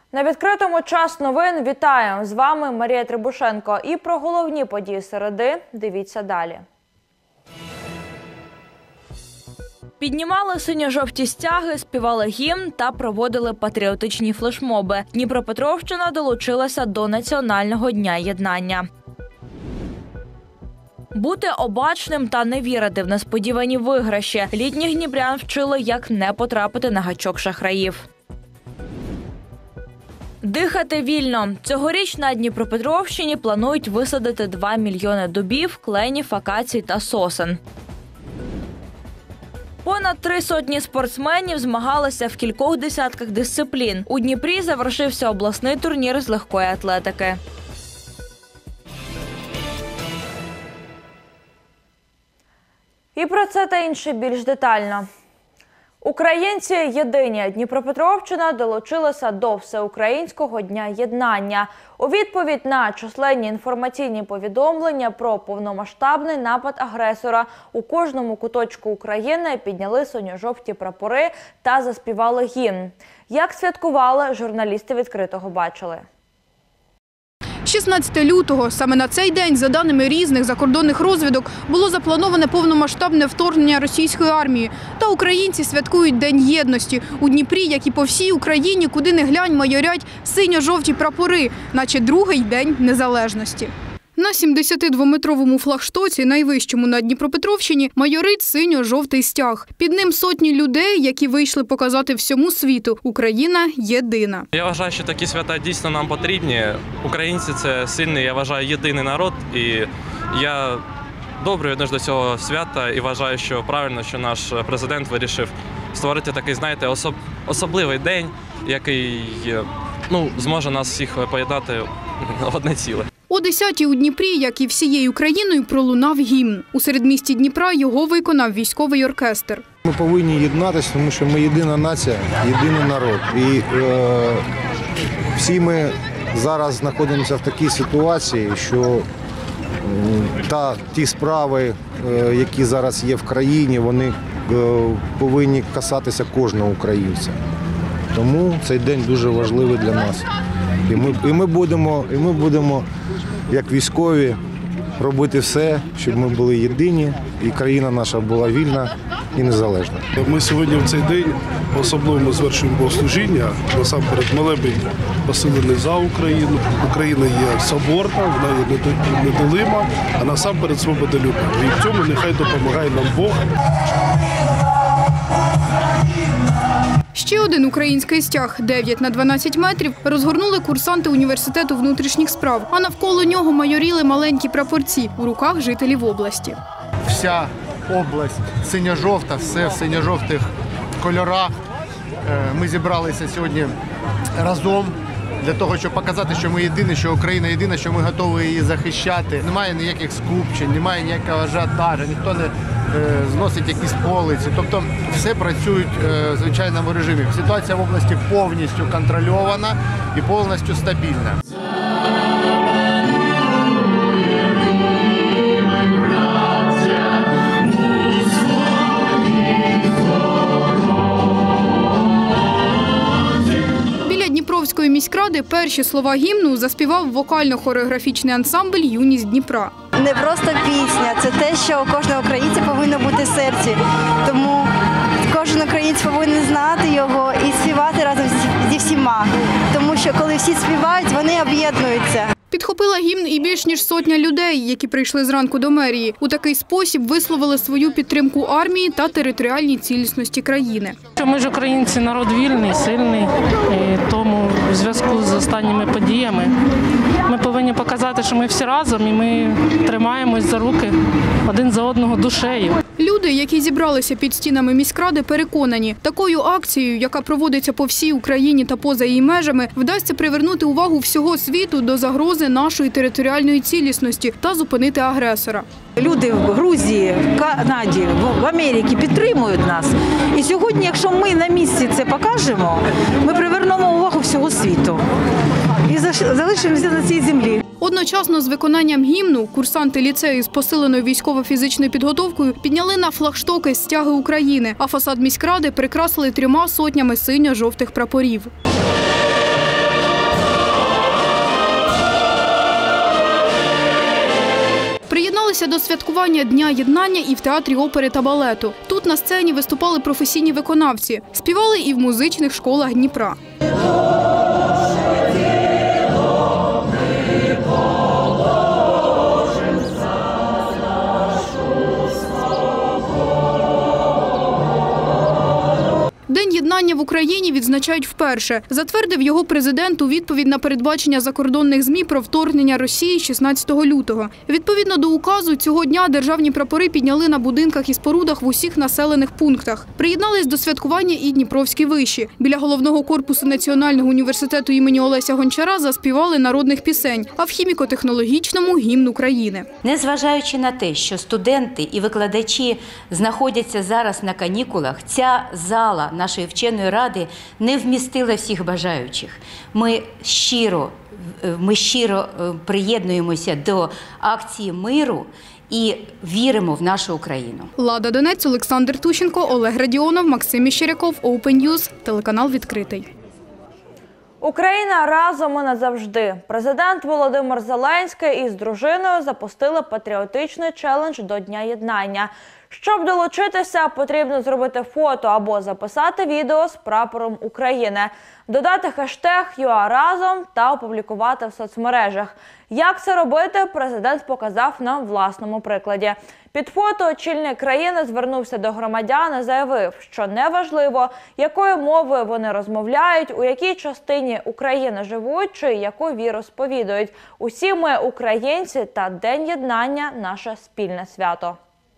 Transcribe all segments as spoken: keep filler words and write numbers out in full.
На відкритому час новин вітаю! З вами Марія Трибушенко. І про головні події середи дивіться далі. Піднімали синьо-жовті стяги, співали гімн та проводили патріотичні флешмоби. Дніпропетровщина долучилася до Національного дня єднання. Бути обачним та не вірити в несподівані виграші. Літніх дніпрян вчили, як не потрапити на гачок шахраїв. Дихати вільно. Цьогоріч на Дніпропетровщині планують висадити два мільйони дубів, кленів, акацій та сосен. Понад три сотні спортсменів змагалися в кількох десятках дисциплін. У Дніпрі завершився обласний турнір з легкої атлетики. І про це та інше більш детально. Українці єдині. Дніпропетровщина долучилася до Всеукраїнського дня єднання. У відповідь на численні інформаційні повідомлення про повномасштабний напад агресора у кожному куточку України підняли синьо-жовті прапори та заспівали гімн. Як святкували, журналісти «Відкритого» бачили. шістнадцятого лютого. Саме на цей день, за даними різних закордонних розвідок, було заплановане повномасштабне вторгнення російської армії. Та українці святкують День єдності. У Дніпрі, як і по всій Україні, куди не глянь, майорять синьо-жовті прапори, наче другий день незалежності. На сімдесятидвометровому флагштоці, найвищому на Дніпропетровщині, майорить синьо-жовтий стяг. Під ним сотні людей, які вийшли показати всьому світу – Україна єдина. Я вважаю, що такі свята дійсно нам потрібні. Українці – це сильний, я вважаю, єдиний народ. І я добре відношу до цього свята і вважаю, що правильно, що наш президент вирішив створити такий, знаєте, особ... особливий день, який ну, зможе нас всіх поєднати в одне ціле. О десятій у Дніпрі, як і всією Україною, пролунав гімн. У середмісті Дніпра його виконав військовий оркестр. Ми повинні єднатися, тому що ми єдина нація, єдиний народ. І е, всі ми зараз знаходимося в такій ситуації, що е, та, ті справи, е, які зараз є в країні, вони е, повинні касатися кожного українця. Тому цей день дуже важливий для нас. І ми, і ми будемо, і ми будемо, як військові, робити все, щоб ми були єдині і країна наша була вільна і незалежна. Ми сьогодні в цей день особливо звершуємо богослужіння, насамперед молебень посилений за Україну. Україна є соборна, вона є неділима, а насамперед свободолюбна. І в цьому нехай допомагає нам Бог. Ще один український стяг дев'ять на дванадцять метрів розгорнули курсанти університету внутрішніх справ, а навколо нього майоріли маленькі прапорці у руках жителів області. Вся область синьо-жовта, все в синьо-жовтих кольорах. Ми зібралися сьогодні разом для того, щоб показати, що ми єдині, що Україна єдина, що ми готові її захищати. Немає ніяких скупчень, немає ніякого ажіотажу, ніхто не зносить якісь полиці. Тобто все працюють в звичайному режимі. Ситуація в області повністю контрольована і повністю стабільна. Дніпровської міськради перші слова гімну заспівав вокально-хореографічний ансамбль «Юність Дніпра». Не просто пісня, це те, що у кожного українця повинно бути в серці. Тому кожен українець повинен знати його і співати разом зі всіма. Тому що коли всі співають, вони об'єднуються. Підхопила гімн і більш ніж сотня людей, які прийшли зранку до мерії. У такий спосіб висловили свою підтримку армії та територіальній цілісності країни. Ми ж українці, народ вільний, сильний, і тому в зв'язку з останніми подіями ми повинні показати, що ми всі разом і ми тримаємось за руки один за одного душею. Люди, які зібралися під стінами міськради, переконані, такою акцією, яка проводиться по всій Україні та поза її межами, вдасться привернути увагу всього світу до загрози нашої територіальної цілісності та зупинити агресора. Люди в Грузії, в Канаді, в Америці підтримують нас. І сьогодні, якщо ми на місці це покажемо, ми привернемо увагу всього світу і залишимося на цій землі. Одночасно з виконанням гімну курсанти ліцею з посиленою військово-фізичною підготовкою підняли на флагштоки стяги України, а фасад міськради прикрасили трьома сотнями синьо-жовтих прапорів. Долучалися до святкування Дня єднання і в театрі опери та балету. Тут на сцені виступали професійні виконавці. Співали і в музичних школах Дніпра. День єднання в Україні відзначають вперше. Затвердив його президент у відповідь на передбачення закордонних ЗМІ про вторгнення Росії шістнадцятого лютого. Відповідно до указу, цього дня державні прапори підняли на будинках і спорудах в усіх населених пунктах. Приєднались до святкування і дніпровські виші. Біля головного корпусу Національного університету імені Олеся Гончара заспівали народних пісень, а в хіміко-технологічному – гімн України. Незважаючи на те, що студенти і викладачі знаходяться зараз на канікулах, ця зала нашої вченої ради не вмістила всіх бажаючих. Ми щиро, ми щиро приєднуємося до акції миру і віримо в нашу Україну. Лада Донець, Олександр Тущенко, Олег Радіонов, Максим Міщеряков, Open News, телеканал «Відкритий». Україна разом і назавжди. Президент Володимир Зеленський із дружиною запустили патріотичний челендж до Дня єднання. Щоб долучитися, потрібно зробити фото або записати відео з прапором України, додати хештег ю а разом та опублікувати в соцмережах. Як це робити, президент показав на власному прикладі. Під фото очільник країни звернувся до громадян і заявив, що неважливо, якою мовою вони розмовляють, у якій частині України живуть чи яку віру сповідують. Усі ми українці та День єднання – наше спільне свято.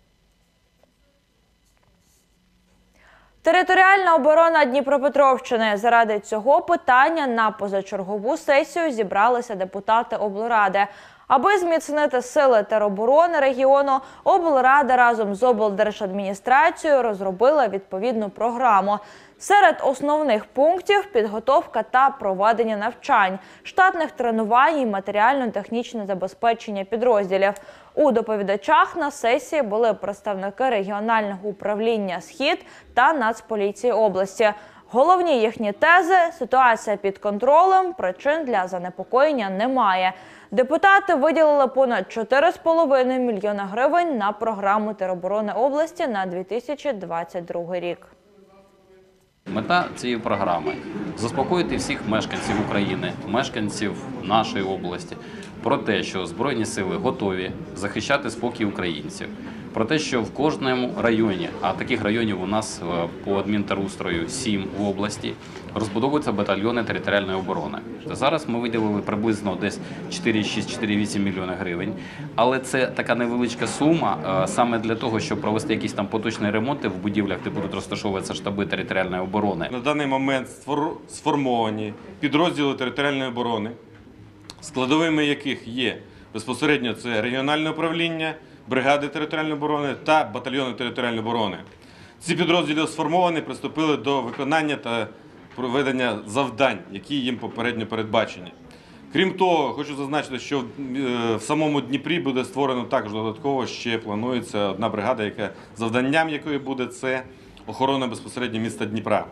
Територіальна оборона Дніпропетровщини. Заради цього питання на позачергову сесію зібралися депутати облради. Аби зміцнити сили тероборони регіону, облрада разом з облдержадміністрацією розробила відповідну програму. Серед основних пунктів – підготовка та проведення навчань, штатних тренувань і матеріально-технічне забезпечення підрозділів. У доповідачах на сесії були представники регіонального управління «Схід» та Нацполіції області. Головні їхні тези – ситуація під контролем, причин для занепокоєння немає. Депутати виділили понад чотири з половиною мільйона гривень на програму тероборони області на дві тисячі двадцять другий рік. Мета цієї програми – заспокоїти всіх мешканців України, мешканців нашої області про те, що Збройні сили готові захищати спокій українців, про те, що в кожному районі, а таких районів у нас по адмінтерустрою сім в області, розбудовуються батальйони територіальної оборони. Зараз ми виділили приблизно десь чотири шість - чотири вісім мільйона гривень, але це така невеличка сума саме для того, щоб провести якісь там поточні ремонти в будівлях, де будуть розташовуватися штаби територіальної оборони. На даний момент сформовані підрозділи територіальної оборони, складовими яких є безпосередньо це регіональне управління, бригади територіальної оборони та батальйони територіальної оборони. Ці підрозділи сформовані, приступили до виконання та проведення завдань, які їм попередньо передбачені. Крім того, хочу зазначити, що в самому Дніпрі буде створено також додатково, ще планується одна бригада, яка завданням якої буде це охорона безпосередньо міста Дніпра.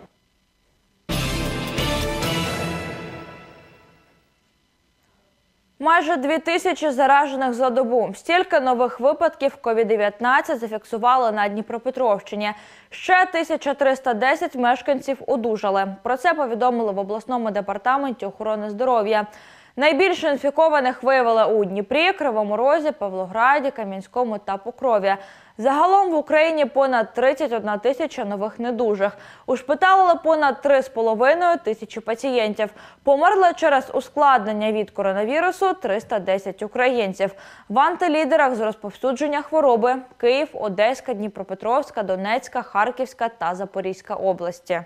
Майже дві тисячі заражених за добу. Стільки нових випадків ковід дев'ятнадцять зафіксували на Дніпропетровщині. Ще тисяча триста десять мешканців одужали. Про це повідомили в обласному департаменті охорони здоров'я. Найбільше інфікованих виявили у Дніпрі, Кривому Розі, Павлограді, Кам'янському та Покрові. Загалом в Україні понад тридцять одна тисяча нових недужих. Ушпиталили понад три з половиною тисячі пацієнтів. Померли через ускладнення від коронавірусу триста десять українців. В антилідерах з розповсюдження хвороби – Київ, Одеська, Дніпропетровська, Донецька, Харківська та Запорізька області.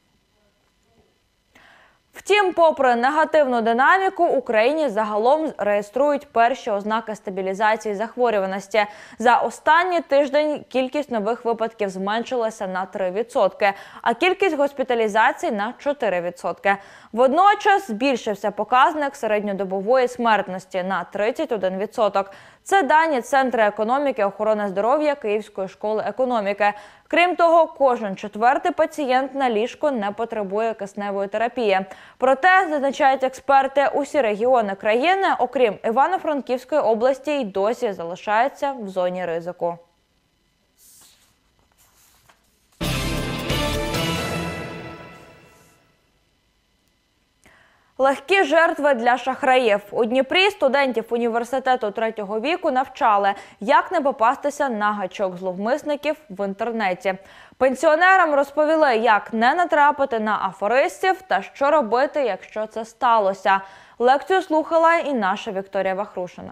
Втім, попри негативну динаміку, в Україні загалом реєструють перші ознаки стабілізації захворюваності. За останній тиждень кількість нових випадків зменшилася на три відсотки, а кількість госпіталізацій – на чотири відсотки. Водночас збільшився показник середньодобової смертності на тридцять один відсоток. Це дані Центру економіки і охорони здоров'я Київської школи економіки. Крім того, кожен четвертий пацієнт на ліжку не потребує кисневої терапії. Проте, зазначають експерти, усі регіони країни, окрім Івано-Франківської області, й досі залишаються в зоні ризику. Легкі жертви для шахраїв. У Дніпрі студентів університету третього віку навчали, як не попастися на гачок зловмисників в інтернеті. Пенсіонерам розповіли, як не натрапити на аферистів та що робити, якщо це сталося. Лекцію слухала і наша Вікторія Вахрушина.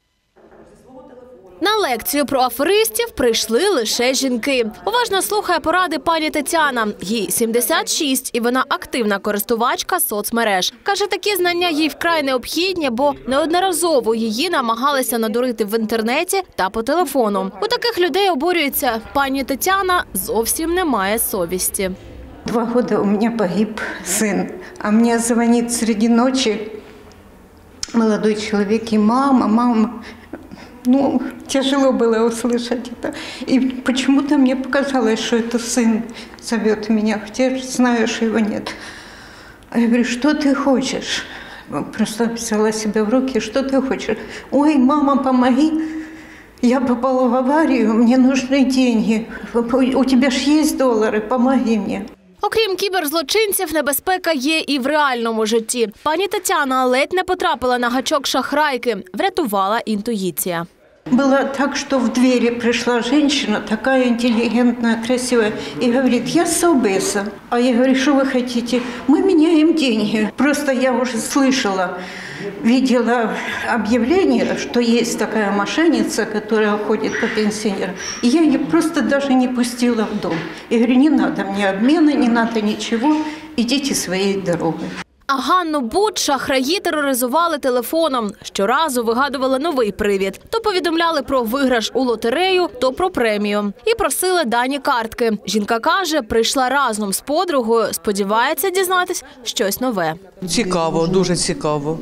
На лекцію про аферистів прийшли лише жінки. Уважно слухає поради пані Тетяна. Їй сімдесят шість, і вона активна користувачка соцмереж. Каже, такі знання їй вкрай необхідні, бо неодноразово її намагалися надурити в інтернеті та по телефону. У таких людей обурюється. Пані Тетяна зовсім не має совісті. Два года у меня погиб сын, а мне звонит среди ночи молодой человек и мама, мама. Ну, тяжело было услышать это. И почему-то мне показалось, что это сын зовет меня, хотя я знаю, что его нет. А я говорю, что ты хочешь? Просто взяла себя в руки, что ты хочешь? Ой, мама, помоги. Я попала в аварию, мне нужны деньги. У тебя ж есть доллары, помоги мне. Окрім кіберзлочинців, небезпека є і в реальному житті. Пані Тетяна ледь не потрапила на гачок шахрайки. Врятувала інтуїція. Было так, что в двери пришла женщина, такая интеллигентная, красивая, и говорит, я с Совбеза. А я говорю, что вы хотите? Мы меняем деньги. Просто я уже слышала, видела объявление, что есть такая мошенница, которая ходит по пенсионерам. И я ее просто даже не пустила в дом. Я говорю, не надо мне обмена, не надо ничего, идите своей дорогой. А Ганну Буд шахраї тероризували телефоном. Щоразу вигадували новий привід. То повідомляли про виграш у лотерею, то про премію. І просили дані картки. Жінка каже, прийшла разом з подругою, сподівається дізнатись щось нове. Цікаво, дуже цікаво.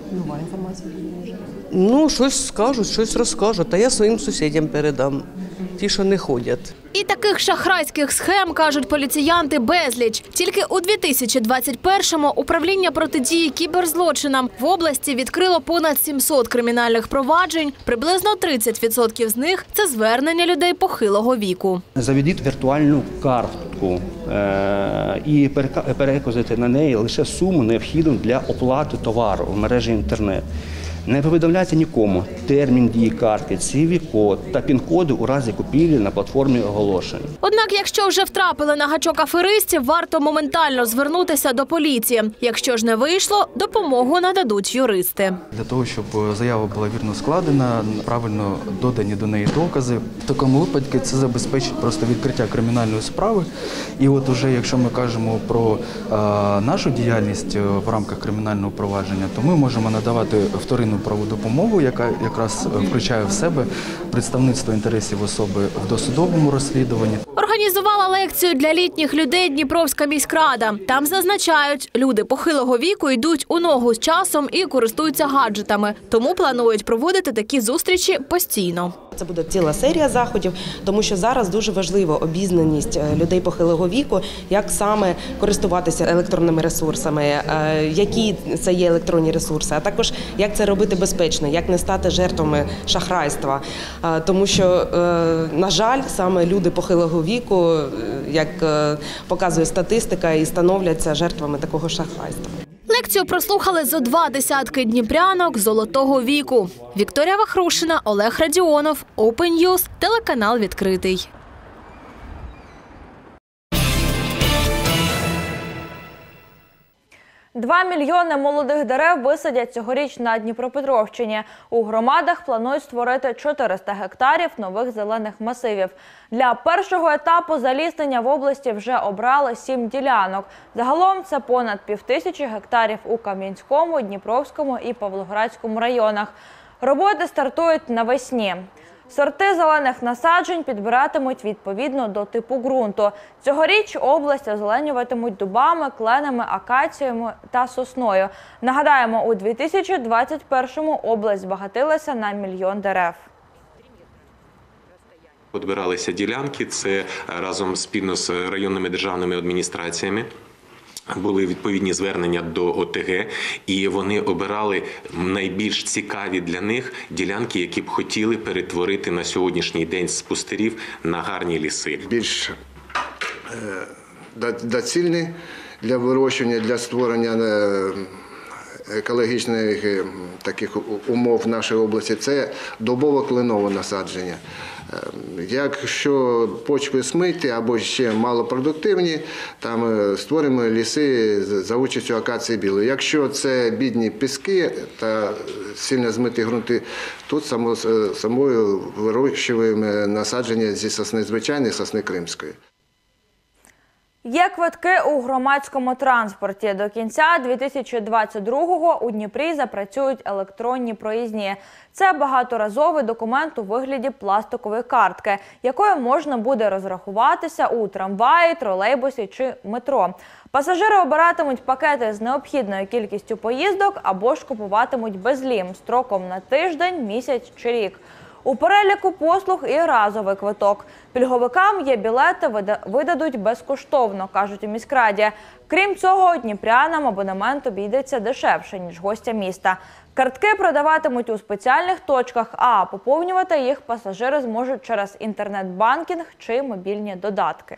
Ну, щось скажуть, щось розкажуть, та я своїм сусідям передам, ті, що не ходять. І таких шахрайських схем, кажуть поліціянти, безліч. Тільки у дві тисячі двадцять першому управління протидії кіберзлочинам в області відкрило понад сімсот кримінальних проваджень. Приблизно тридцять відсотків з них – це звернення людей похилого віку. Заведіть віртуальну картку е- і переказуйте на неї лише суму, необхідну для оплати товару в мережі інтернет. Не повідомляйте нікому термін дії картки, сі ві-код та пін-коди у разі купівлі на платформі оголошень. Однак, якщо вже втрапили на гачок аферистів, варто моментально звернутися до поліції. Якщо ж не вийшло, допомогу нададуть юристи. Для того, щоб заява була вірно складена, правильно додані до неї докази, в такому випадку це забезпечить просто відкриття кримінальної справи. І от уже, якщо ми кажемо про а, нашу діяльність в рамках кримінального провадження, то ми можемо надавати вторинну правову допомогу, яка якраз включає в себе представництво інтересів особи в досудовому розслідуванні. Організувала лекцію для літніх людей Дніпровська міськрада. Там зазначають, люди похилого віку йдуть у ногу з часом і користуються гаджетами. Тому планують проводити такі зустрічі постійно. Це буде ціла серія заходів, тому що зараз дуже важлива обізнаність людей похилого віку, як саме користуватися електронними ресурсами, які це є електронні ресурси, а також як це робити безпечно, як не стати жертвами шахрайства. Тому що, на жаль, саме люди похилого віку, як показує статистика, і становляться жертвами такого шахрайства. Лекцію прослухали зо два десятки дніпрянок золотого віку. Вікторія Вахрушина, Олег Радіонов, Open News, телеканал «Відкритий». Два мільйони молодих дерев висадять цьогоріч на Дніпропетровщині. У громадах планують створити чотириста гектарів нових зелених масивів. Для першого етапу заліснення в області вже обрали сім ділянок. Загалом це понад півтисячі гектарів у Кам'янському, Дніпровському і Павлоградському районах. Роботи стартують навесні. Сорти зелених насаджень підбиратимуть відповідно до типу ґрунту. Цьогоріч область озеленюватимуть дубами, кленами, акаціями та сосною. Нагадаємо, у дві тисячі двадцять першому область збагатилася на мільйон дерев. Відбиралися ділянки, це разом спільно з районними державними адміністраціями. Були відповідні звернення до О Те Ге, і вони обирали найбільш цікаві для них ділянки, які б хотіли перетворити на сьогоднішній день з пустирів на гарні ліси. Більш доцільні для вирощування, для створення екологічних таких умов в нашій області – це дубово-кленове насадження. Якщо почви смиті або ще малопродуктивні, там створюємо ліси за участю акації білої. Якщо це бідні піски та сильно змиті ґрунти, тут само, самою вирощуємо насадження зі сосни звичайної, сосни кримської. Є квитки у громадському транспорті. До кінця дві тисячі двадцять другого у Дніпрі запрацюють електронні проїзні. Це багаторазовий документ у вигляді пластикової картки, якою можна буде розрахуватися у трамваї, тролейбусі чи метро. Пасажири обиратимуть пакети з необхідною кількістю поїздок або ж купуватимуть безлім строком на тиждень, місяць чи рік. У переліку послуг і разовий квиток. Пільговикам є білети видадуть безкоштовно, кажуть у міськраді. Крім цього, дніпрянам абонемент обійдеться дешевше, ніж гостя міста. Картки продаватимуть у спеціальних точках, а поповнювати їх пасажири зможуть через інтернет-банкінг чи мобільні додатки.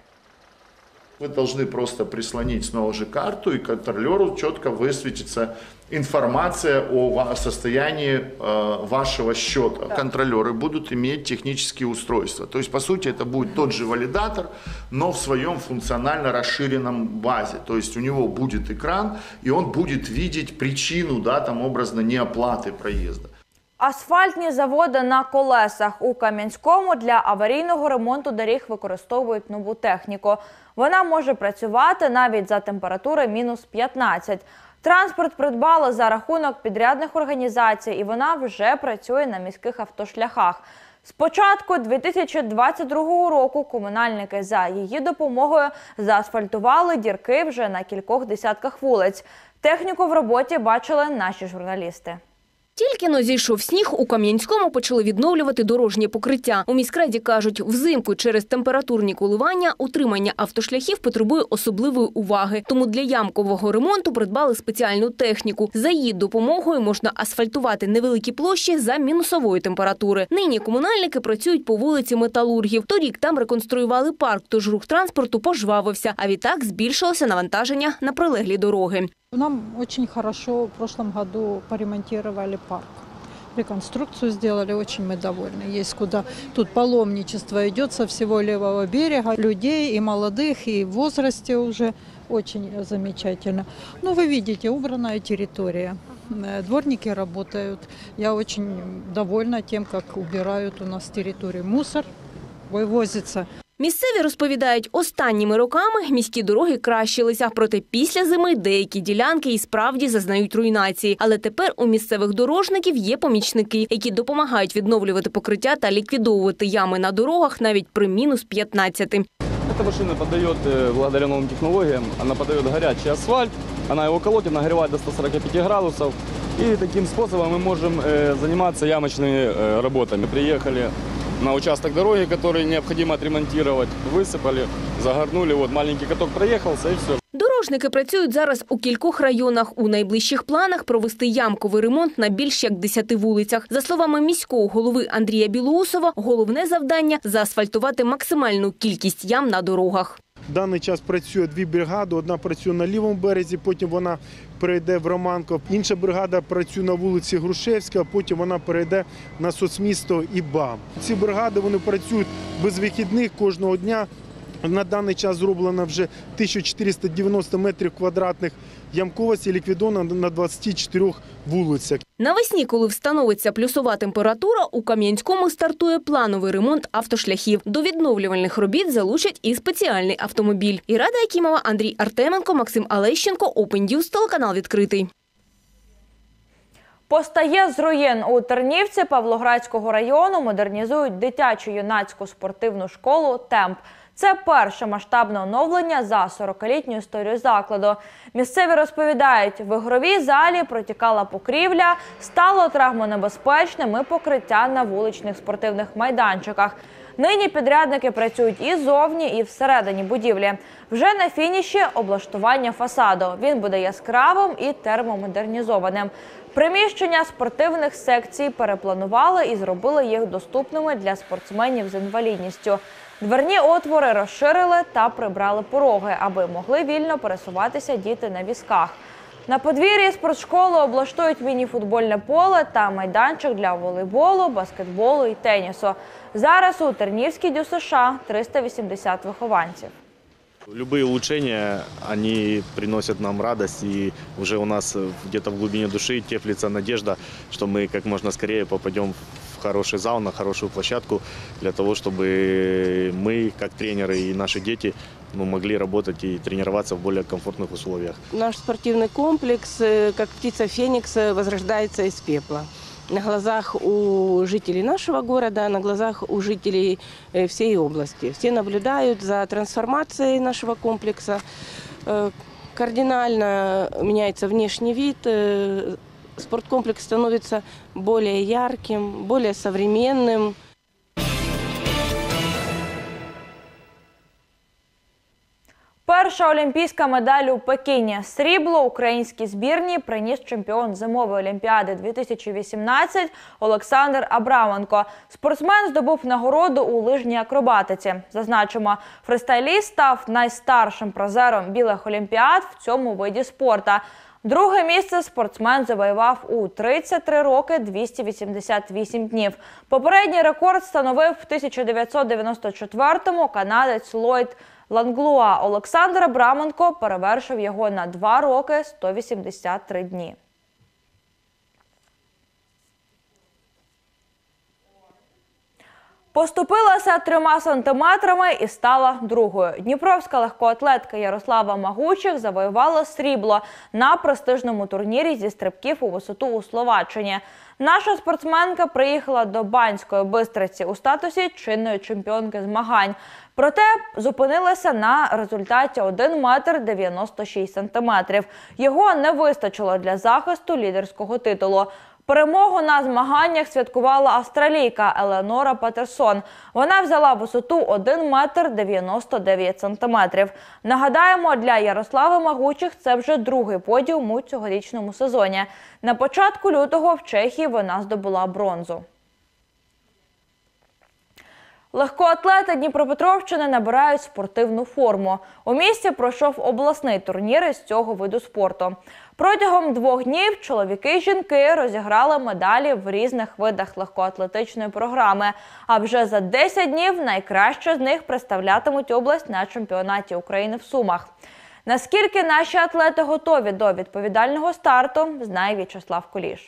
Вы должны просто прислонить снова же карту, и контролеру четко высветится информация о состоянии э, вашего счета. Да. Контролеры будут иметь технические устройства. То есть, по сути, это будет тот же валидатор, но в своем функционально расширенном базе. То есть, у него будет экран, и он будет видеть причину, да, там, образно, неоплаты проезда. Асфальтні заводи на колесах. У Кам'янському для аварійного ремонту доріг використовують нову техніку. Вона може працювати навіть за температури мінус п'ятнадцять. Транспорт придбали за рахунок підрядних організацій, і вона вже працює на міських автошляхах. З початку дві тисячі двадцять другого року комунальники за її допомогою заасфальтували дірки вже на кількох десятках вулиць. Техніку в роботі бачили наші журналісти. Тільки но зійшов сніг, у Кам'янському почали відновлювати дорожнє покриття. У міськраді кажуть, взимку через температурні коливання утримання автошляхів потребує особливої уваги. Тому для ямкового ремонту придбали спеціальну техніку. За її допомогою можна асфальтувати невеликі площі за мінусової температури. Нині комунальники працюють по вулиці Металургів. Торік там реконструювали парк, тож рух транспорту пожвавився, а відтак збільшилося навантаження на прилеглі дороги. Нам очень хорошо в прошлом году поремонтировали парк. Реконструкцию сделали, очень мы довольны. Есть куда. Тут паломничество идет со всего левого берега. Людей и молодых, и в возрасте уже. Очень замечательно. Ну, вы видите, убранная территория. Дворники работают. Я очень довольна тем, как убирают у нас территорию. Мусор вывозится. Місцеві розповідають, останніми роками міські дороги кращилися, проте після зими деякі ділянки і справді зазнають руйнації. Але тепер у місцевих дорожників є помічники, які допомагають відновлювати покриття та ліквідовувати ями на дорогах навіть при мінус п'ятнадцяти. Эта машина подает, благодаря новым технологиям, она подает горячий асфальт, она его колотит, нагревает до ста сорока пяти градусов. И таким способом мы можем заниматься ямочными работами. Приехали на участок дороги, который необходимо отремонтировать, высыпали, загорнули, вот маленький каток проехался и все. Дорожники працюють зараз у кількох районах. У найближчих планах провести ямковий ремонт на більш як десяти вулицях. За словами міського голови Андрія Білоусова, головне завдання – заасфальтувати максимальну кількість ям на дорогах. В даний час працює дві бригади, одна працює на лівому березі, потім вона перейде в Романков. Інша бригада працює на вулиці Грушевська, а потім вона перейде на соцмісто і БАМ. Ці бригади вони працюють без вихідних кожного дня. На даний час зроблено вже тисяча чотириста дев'яносто метрів квадратних ямковості, ліквідовано на двадцяти чотирьох вулицях. Навесні, коли встановиться плюсова температура, у Кам'янському стартує плановий ремонт автошляхів. До відновлювальних робіт залучать і спеціальний автомобіль. Ірада Якімова, Андрій Артеменко, Максим Алещенко, Open News, телеканал «Відкритий». Постає з руїн. У Тернівці Павлоградського району модернізують дитячу юнацьку спортивну школу «Темп». Це перше масштабне оновлення за сорокалітню історію закладу. Місцеві розповідають, в ігровій залі протікала покрівля, стало травмонебезпечним і покриття на вуличних спортивних майданчиках. Нині підрядники працюють і зовні, і всередині будівлі. Вже на фініші облаштування фасаду. Він буде яскравим і термомодернізованим. Приміщення спортивних секцій перепланували і зробили їх доступними для спортсменів з інвалідністю. Дверні отвори розширили та прибрали пороги, аби могли вільно пересуватися діти на візках. На подвір'ї спортшколи облаштують міні-футбольне поле та майданчик для волейболу, баскетболу і тенісу. Зараз у Тернівській Д Ю С Ш триста вісімдесят вихованців. Любые улучшения, они приносят нам радость, и уже у нас где-то в глубине души теплится надежда, что мы как можно скорее попадем в хороший зал, на хорошую площадку, для того, чтобы мы, как тренеры и наши дети, ну, могли работать и тренироваться в более комфортных условиях. Наш спортивный комплекс, как птица Феникс, возрождается из пепла. На глазах у жителей нашего города, на глазах у жителей всей области. Все наблюдают за трансформацией нашего комплекса. Кардинально меняется внешний вид. Спорткомплекс становится более ярким, более современным. Перша олімпійська медаль у Пекіні. Срібло українській збірній приніс чемпіон зимової олімпіади дві тисячі вісімнадцять Олександр Абраменко. Спортсмен здобув нагороду у лижній акробатиці. Зазначимо, фристайліст став найстаршим призером білих олімпіад в цьому виді спорту. Друге місце спортсмен завоював у тридцять три роки двісті вісімдесят вісім днів. Попередній рекорд становив в тисяча дев'ятсот дев'яносто четвертому канадець Ллойд Ланглуа. Олександр Абраменко перевершив його на два роки сто вісімдесят три дні. Поступилася трьома сантиметрами і стала другою. Дніпровська легкоатлетка Ярослава Магучих завоювала срібло на престижному турнірі зі стрибків у висоту у Словаччині. Наша спортсменка приїхала до Банської Бистриці у статусі чинної чемпіонки змагань. Проте зупинилася на результаті один метр дев'яносто шість сантиметрів. Його не вистачило для захисту лідерського титулу. Перемогу на змаганнях святкувала австралійка Еленора Патерсон. Вона взяла висоту один метр дев'яносто дев'ять сантиметрів. Нагадаємо, для Ярослави Магучих це вже другий подіум у цьогорічному сезоні. На початку лютого в Чехії вона здобула бронзу. Легкоатлети Дніпропетровщини набирають спортивну форму. У місті пройшов обласний турнір із цього виду спорту. Протягом двох днів чоловіки і жінки розіграли медалі в різних видах легкоатлетичної програми. А вже за десять днів найкраще з них представлятимуть область на чемпіонаті України в Сумах. Наскільки наші атлети готові до відповідального старту, знає В'ячеслав Куліш.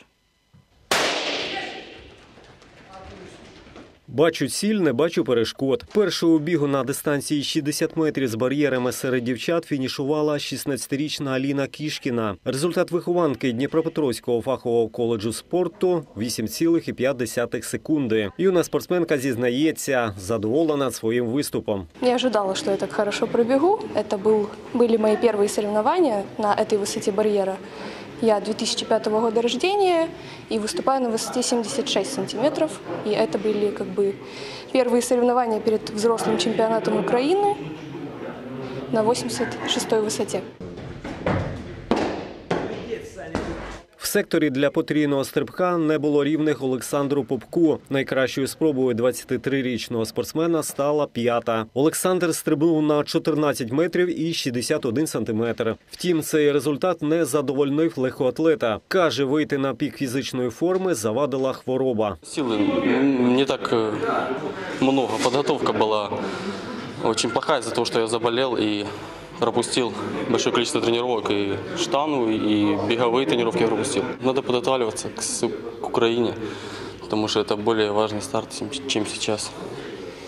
Бачу ціль, не бачу перешкод. Першою у бігу на дистанції шістдесят метрів з бар'єрами серед дівчат фінішувала шістнадцятирічна Аліна Кішкіна. Результат вихованки Дніпропетровського фахового коледжу спорту – вісім цілих п'ять десятих секунди. Юна спортсменка зізнається, задоволена своїм виступом. Не ожидала, що я так хорошо пробігу. Це були мої перші соревновання на цій висоті бар'єра. Я две тысячи пятого года рождения и выступаю на высоте семьдесят шесть сантиметров. И это были как бы первые соревнования перед взрослым чемпионатом Украины на восемьдесят шестой высоте. В секторі для потрійного стрибка не було рівних Олександру Попку. Найкращою спробою двадцятитрирічного спортсмена стала п'ята. Олександр стрибнув на чотирнадцять метрів і шістдесят один сантиметр. Втім, цей результат не задовольнив легкоатлета. Каже, вийти на пік фізичної форми завадила хвороба. Сили не так много. Підготовка була дуже плохая из-за того, что я заболел и пропустил большое количество тренировок, и штангу, и беговые тренировки я пропустил. Надо подготавливаться к, к Украине, потому что это более важный старт, чем сейчас.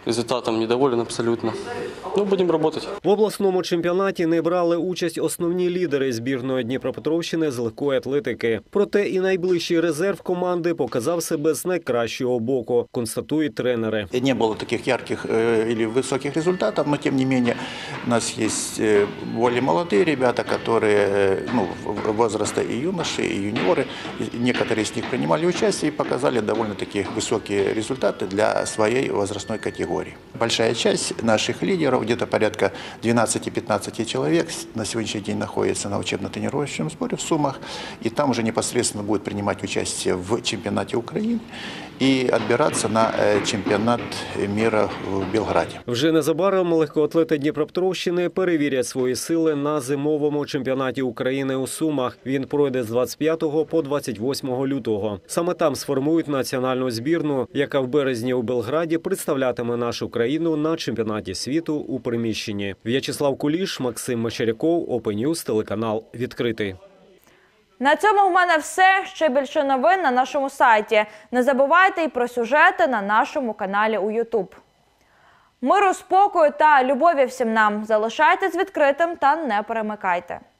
результатом недоволен абсолютно. Ну, будем работать. В обласному чемпіонаті не брали участь основні лідери збірної Дніпропетровщини з легкої атлетики. Проте і найближчий резерв команди показав себе з найкращого боку, констатують тренери. Не было таких ярких э, или высоких результатов, но тем не менее у нас есть э, более молодые ребята, которые э, ну, возраста и юноши, и юниоры. И некоторые из них принимали участие и показали довольно-таки высокие результаты для своей возрастной категории. Большая часть наших лидеров, где-то порядка двенадцати-пятнадцати человек, на сегодняшний день находится на учебно-тренировочном сборе в Сумах, и там уже непосредственно будет принимать участие в чемпионате Украины и отбираться на чемпионат мира в Белграді. Вже незабаром легкоатлети Дніпропетровщини перевірять свої сили на зимовому чемпіонаті України у Сумах. Він пройде з двадцять п'ятого по двадцять восьмого лютого. Саме там сформують національну збірну, яка в березні у Белграді представлятиме нашу країну на чемпіонаті світу у приміщенні. В'ячеслав Куліш, Максим Мещеряков, Open News, телеканал «Відкритий». На цьому в мене все. Ще більше новин на нашому сайті. Не забувайте і про сюжети на нашому каналі у ютуб. Миру, спокою та любові всім нам. Залишайтесь відкритим та не перемикайте.